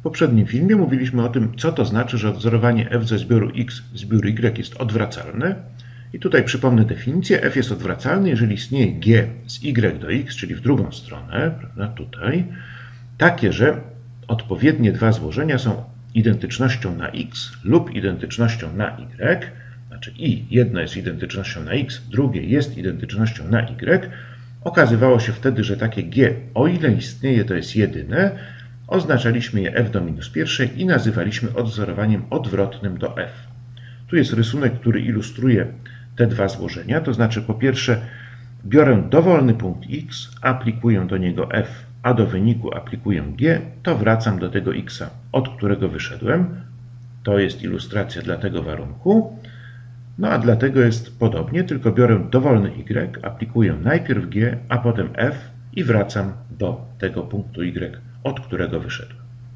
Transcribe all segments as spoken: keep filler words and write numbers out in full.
W poprzednim filmie mówiliśmy o tym, co to znaczy, że odwzorowanie f ze zbioru x w zbiór y jest odwracalne. I tutaj przypomnę definicję. F jest odwracalny, jeżeli istnieje g z y do x, czyli w drugą stronę, prawda, tutaj, takie, że odpowiednie dwa złożenia są identycznością na x lub identycznością na y, znaczy i jedno jest identycznością na x, drugie jest identycznością na y. Okazywało się wtedy, że takie g, o ile istnieje, to jest jedyne. Oznaczaliśmy je f do minus pierwszej i nazywaliśmy odwzorowaniem odwrotnym do f. Tu jest rysunek, który ilustruje te dwa złożenia, to znaczy po pierwsze biorę dowolny punkt x, aplikuję do niego f, a do wyniku aplikuję g, to wracam do tego x, od którego wyszedłem. To jest ilustracja dla tego warunku. No a dlatego jest podobnie, tylko biorę dowolny y, aplikuję najpierw g, a potem f i wracam do tego punktu y, od którego wyszedłem.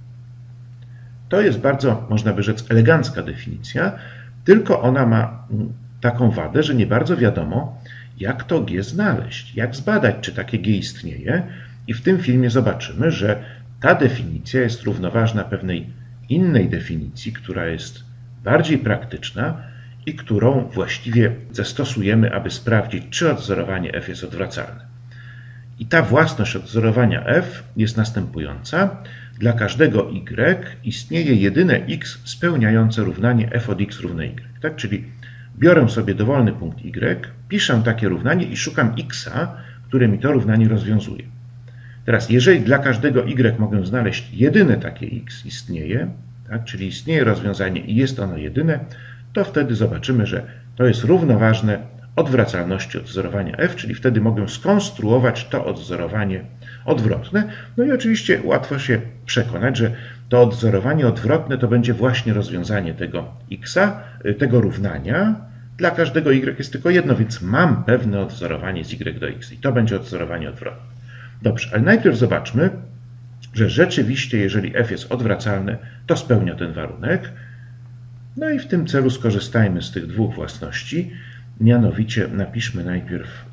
To jest bardzo, można by rzec, elegancka definicja, tylko ona ma taką wadę, że nie bardzo wiadomo, jak to g znaleźć, jak zbadać, czy takie g istnieje. I w tym filmie zobaczymy, że ta definicja jest równoważna pewnej innej definicji, która jest bardziej praktyczna i którą właściwie zastosujemy, aby sprawdzić, czy odwzorowanie f jest odwracalne. I ta własność odwzorowania f jest następująca. Dla każdego y istnieje jedyne x spełniające równanie f od x równe y. Tak? Czyli biorę sobie dowolny punkt y, piszę takie równanie i szukam x, które mi to równanie rozwiązuje. Teraz, jeżeli dla każdego y mogę znaleźć jedyne takie x istnieje, tak? Czyli istnieje rozwiązanie i jest ono jedyne, to wtedy zobaczymy, że to jest równoważne odwracalności odwzorowania f, czyli wtedy mogę skonstruować to odwzorowanie odwrotne. No i oczywiście łatwo się przekonać, że to odwzorowanie odwrotne to będzie właśnie rozwiązanie tego x, tego równania. Dla każdego y jest tylko jedno, więc mam pewne odwzorowanie z y do x i to będzie odwzorowanie odwrotne. Dobrze, ale najpierw zobaczmy, że rzeczywiście, jeżeli f jest odwracalne, to spełnia ten warunek. No i w tym celu skorzystajmy z tych dwóch własności. Mianowicie napiszmy najpierw,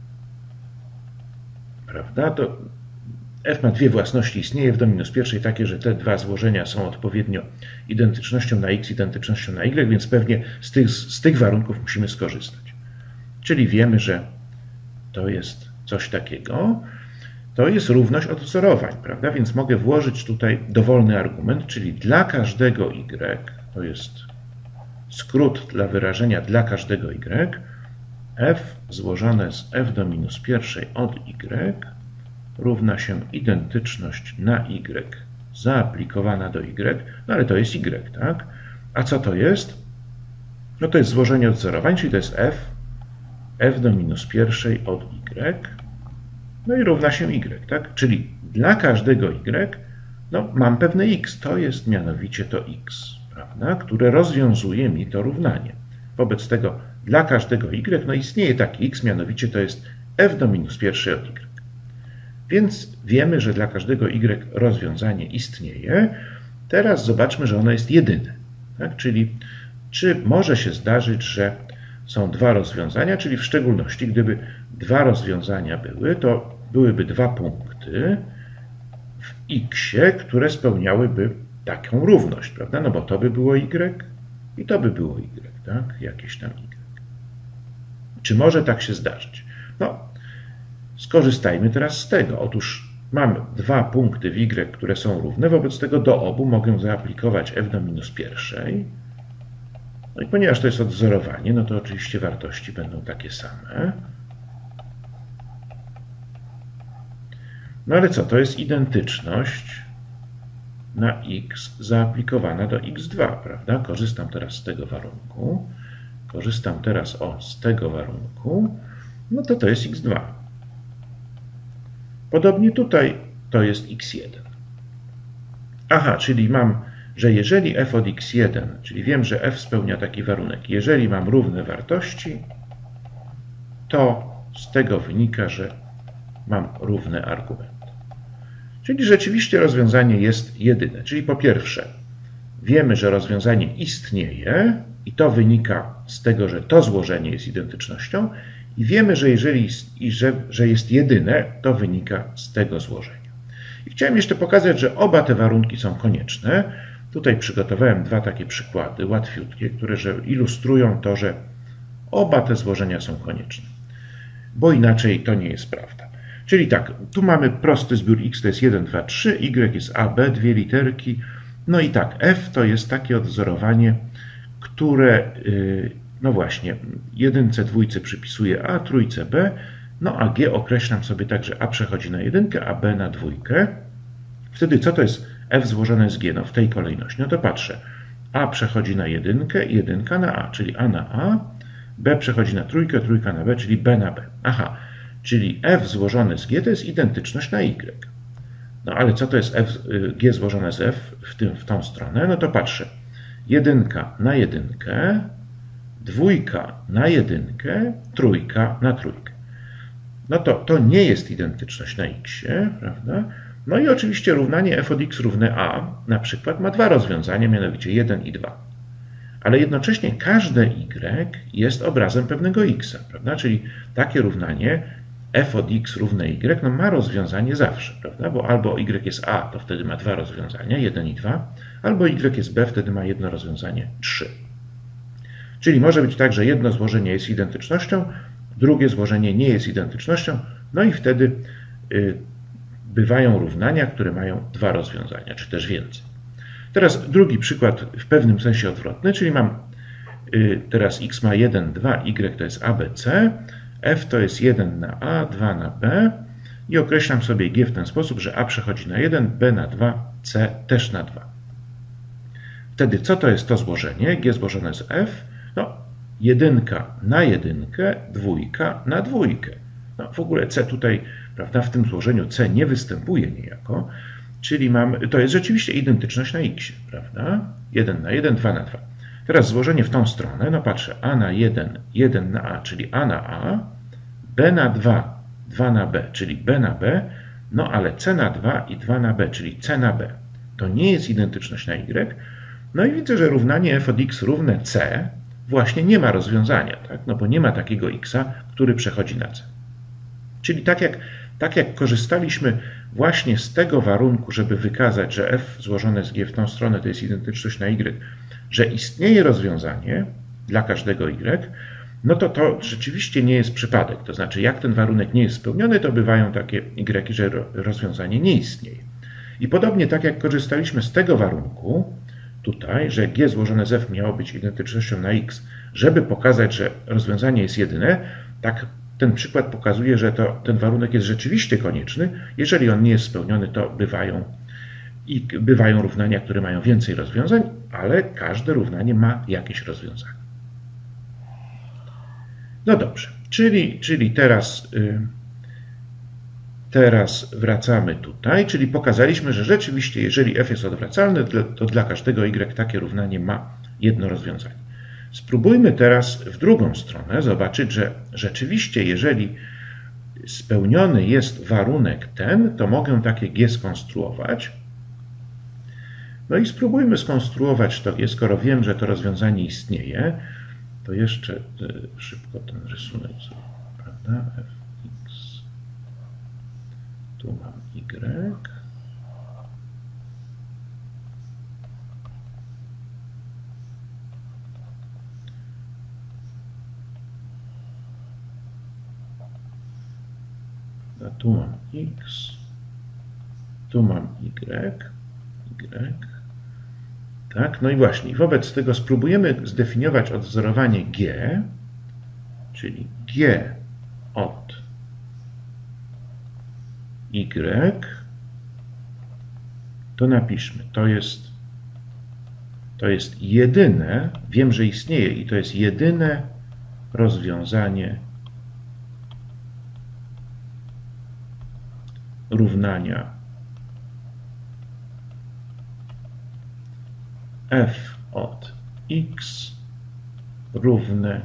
prawda, to f ma dwie własności, istnieje f do minus pierwszej takie, że te dwa złożenia są odpowiednio identycznością na x, identycznością na y, więc pewnie z tych, z tych warunków musimy skorzystać. Czyli wiemy, że to jest coś takiego. To jest równość odwzorowań, prawda, więc mogę włożyć tutaj dowolny argument, czyli dla każdego y, to jest skrót dla wyrażenia dla każdego y, f złożone z f do minus pierwszej od y równa się identyczność na y zaaplikowana do y, no ale to jest y, tak? A co to jest? No to jest złożenie odwzorowań, czyli to jest f, f do minus pierwszej od y, no i równa się y, tak? Czyli dla każdego y, no mam pewne x, to jest mianowicie to x, prawda, które rozwiązuje mi to równanie. Wobec tego dla każdego y no istnieje taki x, mianowicie to jest f do minus pierwszej od y. Więc wiemy, że dla każdego y rozwiązanie istnieje. Teraz zobaczmy, że ono jest jedyne. Tak? Czyli czy może się zdarzyć, że są dwa rozwiązania, czyli w szczególności gdyby dwa rozwiązania były, to byłyby dwa punkty w x-ie, które spełniałyby taką równość, prawda? No bo to by było y i to by było y, tak? Jakieś tam y. Czy może tak się zdarzyć? No, skorzystajmy teraz z tego. Otóż mamy dwa punkty w y, które są równe, wobec tego do obu mogę zaaplikować f do minus pierwszej. No i ponieważ to jest odwzorowanie, no to oczywiście wartości będą takie same. No ale co? To jest identyczność na x zaaplikowana do x dwa, prawda? Korzystam teraz z tego warunku. Korzystam teraz o, z tego warunku. No to to jest x dwa. Podobnie tutaj to jest x jeden. Aha, czyli mam, że jeżeli f od x jeden, czyli wiem, że f spełnia taki warunek, jeżeli mam równe wartości, to z tego wynika, że mam równy argument. Czyli rzeczywiście rozwiązanie jest jedyne. Czyli po pierwsze wiemy, że rozwiązanie istnieje i to wynika z tego, że to złożenie jest identycznością i wiemy, że jeżeli jest, i że, że jest jedyne, to wynika z tego złożenia. I chciałem jeszcze pokazać, że oba te warunki są konieczne. Tutaj przygotowałem dwa takie przykłady, łatwiutkie, które że ilustrują to, że oba te złożenia są konieczne. Bo inaczej to nie jest prawda. Czyli tak, tu mamy prosty zbiór x to jest jeden, dwa, trzy, y jest a, b, dwie literki. No i tak, f to jest takie odwzorowanie, które, no właśnie, jedynce, dwójce przypisuje a, trójce b, no a g określam sobie tak, że a przechodzi na jedynkę, a b na dwójkę. Wtedy co to jest f złożone z g? No w tej kolejności. No to patrzę, a przechodzi na jedynkę, jedynka na a, czyli a na a, b przechodzi na trójkę, trójka na b, czyli b na b. Aha, czyli f złożone z g to jest identyczność na y. No ale co to jest f, g złożone z f w, tym, w tą stronę? No to patrzę. Jedynka na jedynkę, dwójka na jedynkę, trójka na trójkę. No to to nie jest identyczność na x, prawda? No i oczywiście równanie f od x równe a na przykład ma dwa rozwiązania, mianowicie jeden i dwa. Ale jednocześnie każde y jest obrazem pewnego x, prawda? Czyli takie równanie f od x równe y no ma rozwiązanie zawsze, prawda? Bo albo y jest a, to wtedy ma dwa rozwiązania, jeden i dwa, albo y jest b, wtedy ma jedno rozwiązanie, trzy. Czyli może być tak, że jedno złożenie jest identycznością, drugie złożenie nie jest identycznością, no i wtedy y, bywają równania, które mają dwa rozwiązania, czy też więcej. Teraz drugi przykład w pewnym sensie odwrotny, czyli mam y, teraz x ma jeden, dwa, y to jest a, b, c, f to jest jeden na a, dwa na b i określam sobie g w ten sposób, że a przechodzi na jeden, b na dwa, c też na dwa. Wtedy co to jest to złożenie? G złożone z f? No, jedynka na jedynkę, dwójka na dwójkę. No, w ogóle c tutaj, prawda, w tym złożeniu c nie występuje niejako, czyli mam, to jest rzeczywiście identyczność na x, prawda? jeden na jeden, dwa na dwa. Teraz złożenie w tą stronę, no patrzę, a na jeden, jeden na a, czyli a na a, b na dwa, dwa na b, czyli b na b, no ale c na dwa i dwa na b, czyli c na b. To nie jest identyczność na y. No i widzę, że równanie f od x równe c właśnie nie ma rozwiązania, tak? No bo nie ma takiego x, który przechodzi na c. Czyli tak jak, tak jak korzystaliśmy właśnie z tego warunku, żeby wykazać, że f złożone z g w tą stronę to jest identyczność na y, że istnieje rozwiązanie dla każdego y, no to to rzeczywiście nie jest przypadek. To znaczy, jak ten warunek nie jest spełniony, to bywają takie y, że rozwiązanie nie istnieje. I podobnie tak jak korzystaliśmy z tego warunku, tutaj, że g złożone z f miało być identycznością na x, żeby pokazać, że rozwiązanie jest jedyne, tak ten przykład pokazuje, że to, ten warunek jest rzeczywiście konieczny. Jeżeli on nie jest spełniony, to bywają, i bywają równania, które mają więcej rozwiązań, ale każde równanie ma jakieś rozwiązanie. No dobrze, czyli, czyli teraz, y, teraz wracamy tutaj, czyli pokazaliśmy, że rzeczywiście, jeżeli f jest odwracalny, to dla każdego y takie równanie ma jedno rozwiązanie. Spróbujmy teraz w drugą stronę zobaczyć, że rzeczywiście, jeżeli spełniony jest warunek ten, to mogę takie g skonstruować. No i spróbujmy skonstruować to g, skoro wiem, że to rozwiązanie istnieje, to jeszcze szybko ten rysunek zrobię, prawda? Fx, tu mam y. A tu mam x, tu mam y, y. Tak, no i właśnie, wobec tego spróbujemy zdefiniować odwzorowanie g, czyli g od y, to napiszmy, to jest, to jest jedyne, wiem, że istnieje i to jest jedyne rozwiązanie równania f od x równe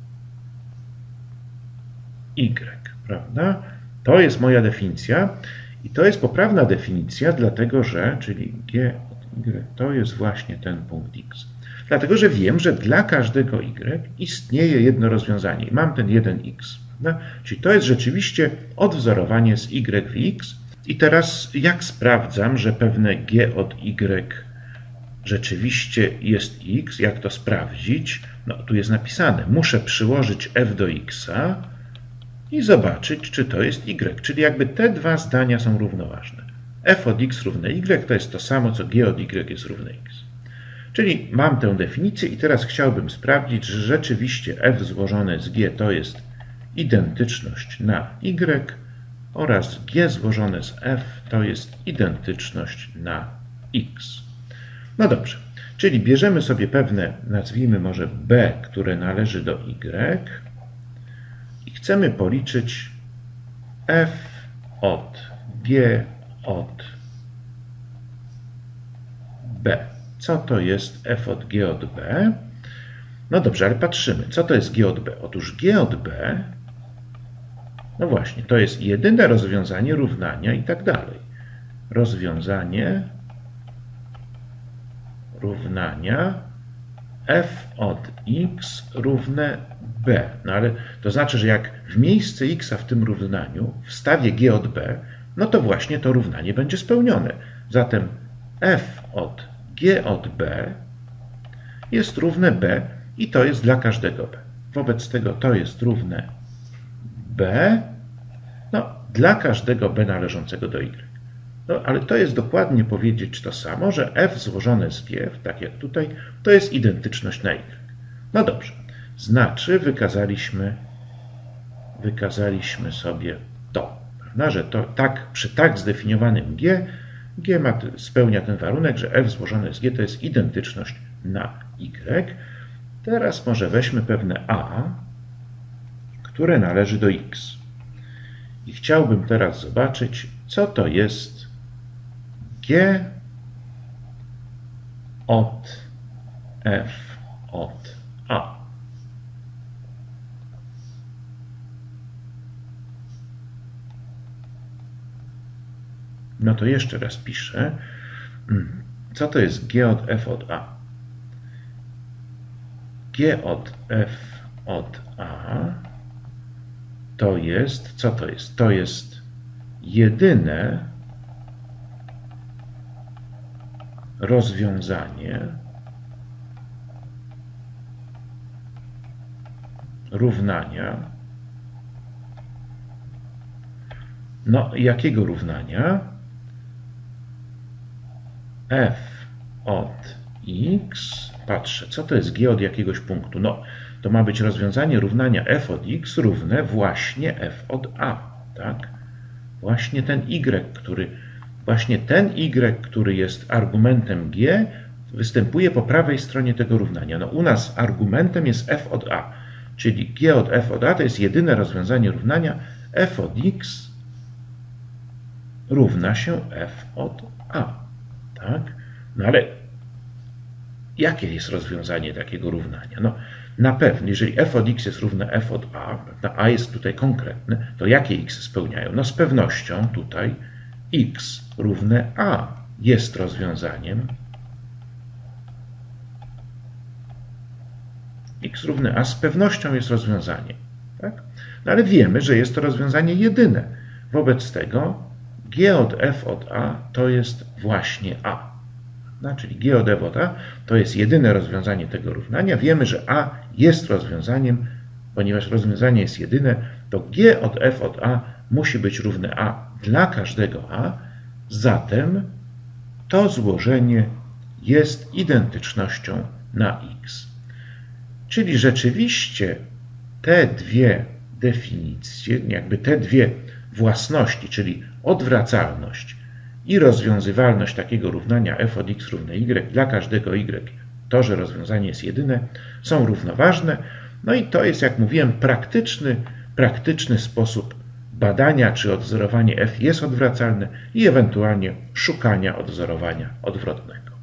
y, prawda? To jest moja definicja i to jest poprawna definicja, dlatego że, czyli g od y, to jest właśnie ten punkt x. Dlatego, że wiem, że dla każdego y istnieje jedno rozwiązanie i mam ten jeden x. Prawda? Czyli to jest rzeczywiście odwzorowanie z y w x I teraz jak sprawdzam, że pewne g od y rzeczywiście jest x? Jak to sprawdzić? No tu jest napisane, muszę przyłożyć f do x i zobaczyć, czy to jest y. Czyli jakby te dwa zdania są równoważne. F od x równe y to jest to samo, co g od y jest równe x. Czyli mam tę definicję i teraz chciałbym sprawdzić, że rzeczywiście f złożone z g to jest identyczność na y oraz g złożone z f to jest identyczność na x. No dobrze, czyli bierzemy sobie pewne, nazwijmy może b, które należy do y i chcemy policzyć f od g od b. Co to jest f od g od b? No dobrze, ale patrzymy, co to jest g od b? Otóż g od b, no właśnie, to jest jedyne rozwiązanie równania i tak dalej. Rozwiązanie równania f od x równe b. No ale to znaczy, że jak w miejsce x w tym równaniu wstawię g od b, no to właśnie to równanie będzie spełnione. Zatem f od g od b jest równe b i to jest dla każdego b. Wobec tego to jest równe b, no, dla każdego b należącego do y. No, ale to jest dokładnie powiedzieć to samo, że f złożone z g, tak jak tutaj, to jest identyczność na y. No dobrze, znaczy wykazaliśmy, wykazaliśmy sobie to, prawda, że to tak, przy tak zdefiniowanym g, g ma, spełnia ten warunek, że f złożone z g to jest identyczność na y. Teraz może weźmy pewne a, które należy do x. I chciałbym teraz zobaczyć, co to jest g od f od a. No to jeszcze raz piszę. Co to jest g od f od a? G od f od a to jest, co to jest? To jest jedyne rozwiązanie równania. No, jakiego równania? F od x. Patrzę, co to jest g od jakiegoś punktu? No, to ma być rozwiązanie równania f od x równe właśnie f od a, tak? Właśnie ten y, który, właśnie ten y, który jest argumentem g, występuje po prawej stronie tego równania. No, u nas argumentem jest f od a, czyli g od f od a to jest jedyne rozwiązanie równania f od x równa się f od a, tak? No ale jakie jest rozwiązanie takiego równania? No, na pewno, jeżeli f od x jest równe f od a, a jest tutaj konkretne, to jakie x spełniają? No z pewnością tutaj x równe a jest rozwiązaniem. X równe a z pewnością jest rozwiązaniem. Tak? No ale wiemy, że jest to rozwiązanie jedyne. Wobec tego g od f od a to jest właśnie a. No, czyli g od f od a to jest jedyne rozwiązanie tego równania. Wiemy, że a jest rozwiązaniem, ponieważ rozwiązanie jest jedyne, to g od f od a musi być równe a dla każdego a, zatem to złożenie jest identycznością na x. Czyli rzeczywiście te dwie definicje, jakby te dwie własności, czyli odwracalność i rozwiązywalność takiego równania f od x równe y dla każdego y, to, że rozwiązanie jest jedyne, są równoważne. No i to jest, jak mówiłem, praktyczny, praktyczny sposób badania, czy odwzorowanie f jest odwracalne i ewentualnie szukania odwzorowania odwrotnego.